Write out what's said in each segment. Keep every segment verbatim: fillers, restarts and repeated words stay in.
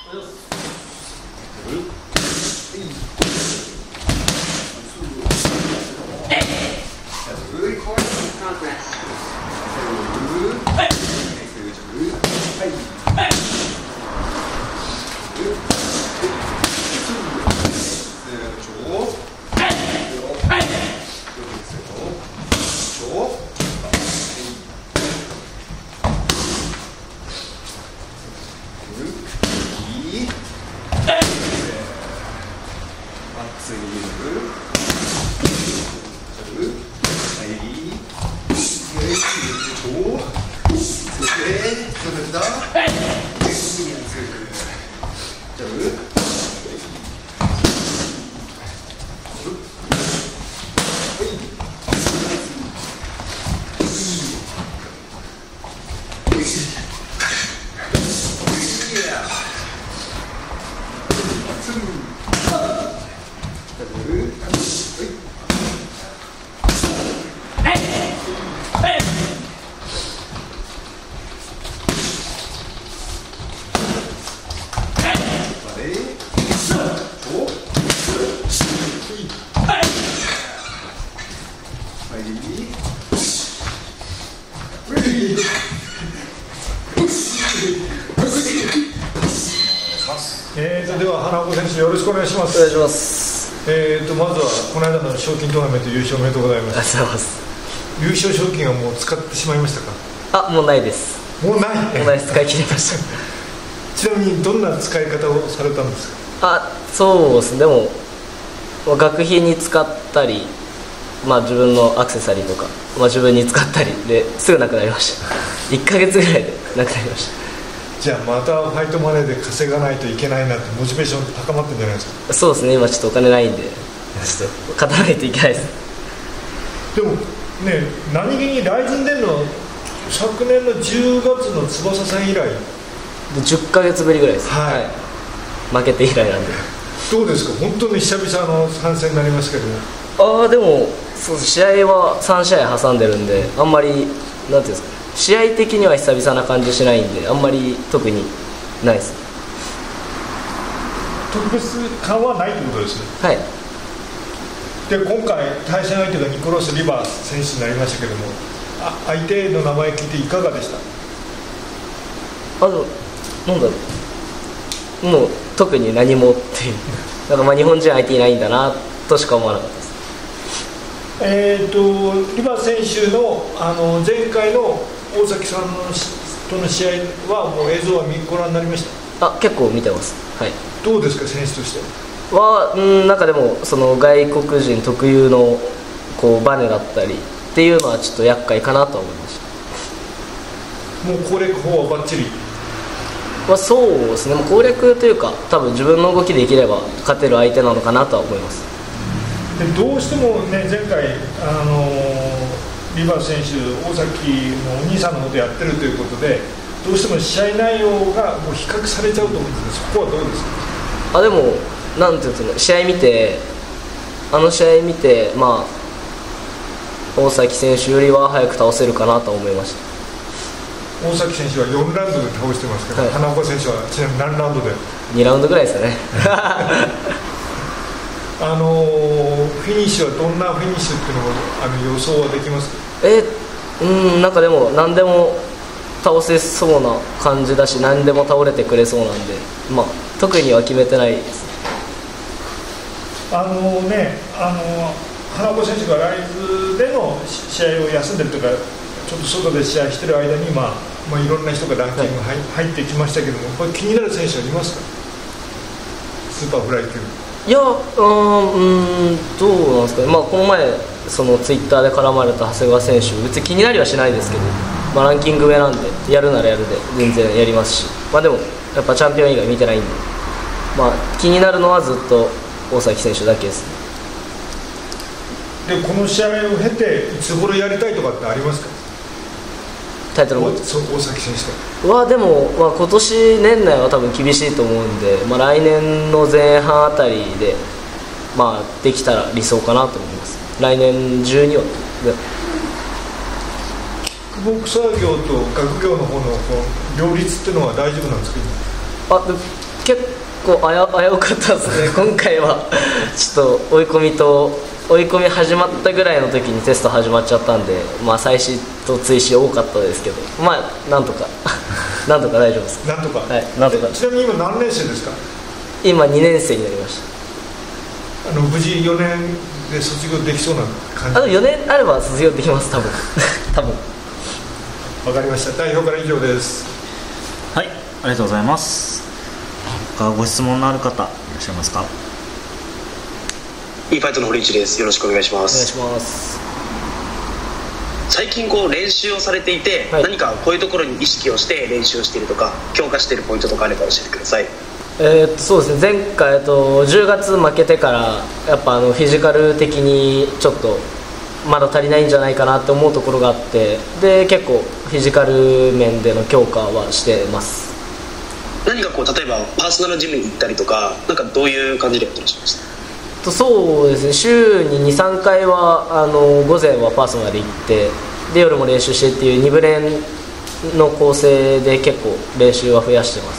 えーとでは花岡選手よろしくお願いします。 お願いします。 えーとまずはこの間の賞金トーナメント優勝おめでとうございます。 ありがとうございます。 優勝賞金はもう使ってしまいましたか？ あ、もうないです。 もうない。 もうないです。使い切りました。 ちなみにどんな使い方をされたんですか？ あ、そうですね。でも学費に使ったり、まあ自分のアクセサリーとか、まあ自分に使ったりですぐなくなりました。いっかげつぐらいでなくなりました。 じゃあまたファイトマネーで稼がないといけないなってモチベーション高まってるんじゃないですか？ そうですね。今ちょっとお金ないんで、ちょっと勝たないといけないです。 でもね、何気にライズンでの昨年のじゅうがつの翼さん以来じゅっかげつぶりぐらいです。 はい、はい、 負けて以来なんで。 どうですか？本当に久々の参戦になりますけども。 ああ、でもそう試合はさん試合挟んでるんで、あんまりなんていうんですか、試合的には久々な感じしないんで、あんまり特にないです。 特別感はないということですね。 はい。 で今回対戦相手がニコラス・リバー選手になりましたけども、あ相手の名前聞いていかがでした？ あのなんだろう、もう特に何もっていうなんかまあ日本人相手いないんだなとしか思わなかったです。 えーとリバー選手の、あの前回の大崎さんのとの試合はもう映像は見ご覧になりました？ あ、結構見てます。はい。 どうですか選手としては？うんなんかでもその外国人特有のこうバネだったりっていうのはちょっと厄介かなと思いました。 もう攻略法はバッチリ？ まあ、そうですね。もう攻略というか多分自分の動きで生きれば勝てる相手なのかなとは思います。 でどうしてもね前回あのー、リバー選手大崎のお兄さんのことやってるということでどうしても試合内容がもう比較されちゃうと思うんですけど、そこはどうですか？ あでもなんていうんですかね、試合見てあの試合見てまあ大崎選手よりは早く倒せるかなと思いました。 大崎選手はよんラウンドで倒してますけど、はい、花岡選手はちなみに何ラウンドで？ にラウンドぐらいですかね。 あのフィニッシュはどんなフィニッシュっていうのもあの予想はできますか？ えうんなんかでも何でも倒せそうな感じだし、何でも倒れてくれそうなんで、まあ特には決めてないです。 あのねあの花岡選手がライズでの試合を休んでるとかちょっと外で試合してる間に、まあまあ、いろんな人がランキング入、はい、入ってきましたけども、これ気になる選手はいますか？スーパーフライ級。 いや、うーん、どうなんですかね。まあこの前そのツイッターで絡まれた長谷川選手、別に気になりはしないですけど、まあ、ランキング上なんでやるならやるで全然やりますし、まあでもやっぱチャンピオン以外見てないんで、まあ気になるのはずっと大崎選手だけですね。 でこの試合を経ていつ頃やりたいとかってありますか？ タイトルも大崎選手はでも、まあ、今年年内は多分厳しいと思うんで、まあ、来年の前半あたりで、まあ、できたら理想かなと思います。来年中にはキックボクサー業と学業の方のこう両立っていうのは大丈夫なんですか？ あで結構あや危うかったですね今回はちょっと追い込みと追い込み始まったぐらいの時にテスト始まっちゃったんで、まあ、再試と追試多かったですけど、まあなんとかなんとか大丈夫です。 なんとか、 はい、なんとか。 ちなみに今何年生ですか？ 今にねん生になりました。 あの無事よねんで卒業できそうな感じ？ あのよねんあれば卒業できます多分多分。 わかりました。代表から以上です。 はい、ありがとうございます。他ご質問のある方いらっしゃいますか？ いいファイトの堀内です。よろしくお願いします。 お願いします。 最近こう練習をされていて、はい、何かこういうところに意識をして練習をしているとか強化しているポイントとかあれば教えてください。 えー、っとそうですね、前回、えっと、じゅうがつ負けてからやっぱあのフィジカル的にちょっとまだ足りないんじゃないかなって思うところがあって、で結構フィジカル面での強化はしてます。 何かこう例えばパーソナルジムに行ったりとか、なんかどういう感じでやってらっしゃいました？ そうですね、週ににさんかいはあの午前はパーソナル行ってで夜も練習してっていうに部練の構成で結構練習は増やしてます。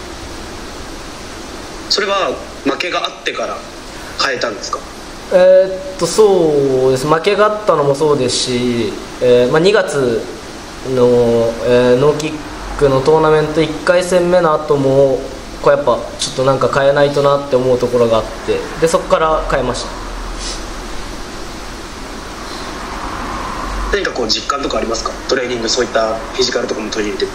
それは負けがあってから変えたんですか？ えー、っとそうです、負けがあったのもそうですし、えーまあ、にがつの、えー、ノーキックのトーナメントいっかい戦目の後もこうやっぱちょっとなんか変えないとなって思うところがあって、でそこから変えました。 何かこう実感とかありますか？トレーニングそういったフィジカルとかも取り入れてって。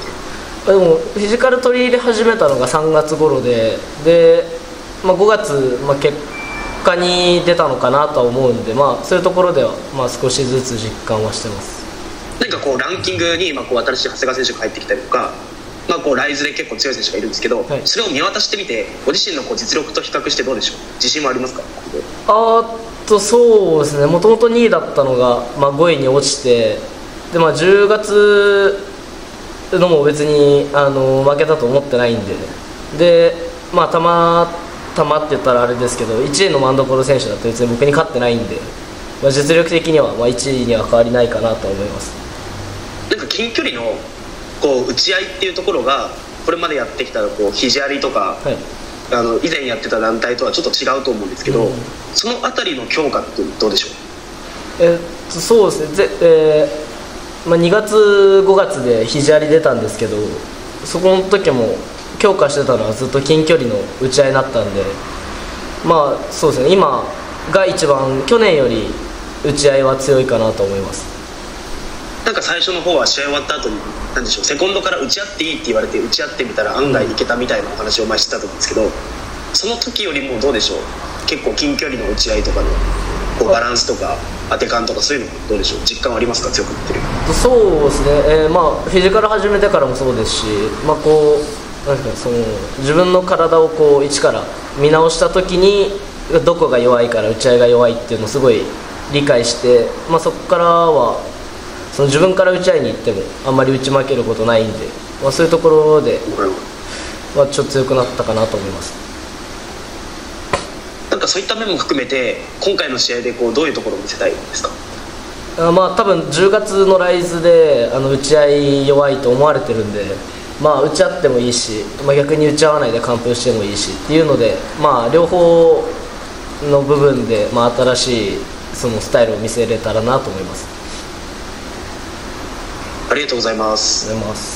でもフィジカル取り入れ始めたのがさんがつ頃で、で、まあ、ごがつ、まあ、結果に出たのかなとは思うんで、まあ、そういうところでは、まあ、少しずつ実感はしてます。 何かこうランキングに今こう新しい長谷川選手が入ってきたりとか、まあ、こうライズで結構強い選手がいるんですけど、はい、それを見渡してみてご自身のこう実力と比較してどうでしょう？自信はありますか？ あーっとそうですね、もともとにいだったのが、まあ、ごいに落ちて、で、まあ、じゅうがつのも別にあの負けたと思ってないんで、で、まあ、たまたまって言ったらあれですけどいちいのマンドコロ選手だと別に僕に勝ってないんで、まあ、実力的にはまあいちいには変わりないかなと思います。 なんか近距離のこう打ち合いっていうところがこれまでやってきたこう肘ありとか、はい、あの以前やってた団体とはちょっと違うと思うんですけど、うん、そのあたりの強化ってどうでしょう？ えっとそうですね、ぜ、えーまあ、にがつごがつで肘あり出たんですけど、そこの時も強化してたのはずっと近距離の打ち合いになったんで、まあそうですね、今が一番去年より打ち合いは強いかなと思います。 なんか最初の方は試合終わった後に何でしょう、セコンドから打ち合っていいって言われて打ち合ってみたら案外いけたみたいなお話を前してたと思うんですけど、その時よりもどうでしょう、結構近距離の打ち合いとかのこうバランスとか当て感とかそういうのどうでしょう、実感はありますか？強くなってる。 そうですね、えーまあ、フィジカル始めてからもそうですし、まあ、こうなんですか、その自分の体をこう一から見直した時にどこが弱いから打ち合いが弱いっていうのをすごい理解して、まあ、そこからはその自分から打ち合いに行ってもあんまり打ち負けることないんで、まあ、そういうところではちょっと強くなったかなと思います。 なんかそういった面も含めて今回の試合でこうどういうところを見せたいですか？ あまあ多分じゅうがつのライズであの打ち合い弱いと思われてるんで、まあ、打ち合ってもいいし、まあ、逆に打ち合わないで完封してもいいしっていうので、まあ、両方の部分で、まあ、新しいそのスタイルを見せれたらなと思います。 ありがとうございます。 ありがとうございます。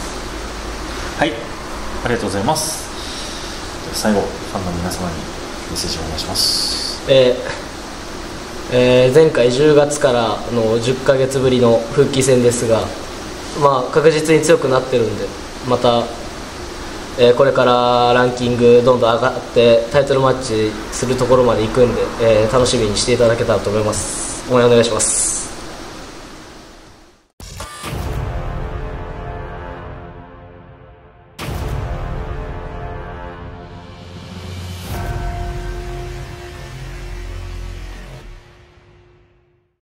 はい、ありがとうございます。最後ファンの皆様にメッセージをお願いします。 えーえー、前回じゅうがつからのじゅっかげつぶりの復帰戦ですが、まあ、確実に強くなってるんで、また、えー、これからランキングどんどん上がってタイトルマッチするところまで行くんで、えー、楽しみにしていただけたらと思います。応援お願いします。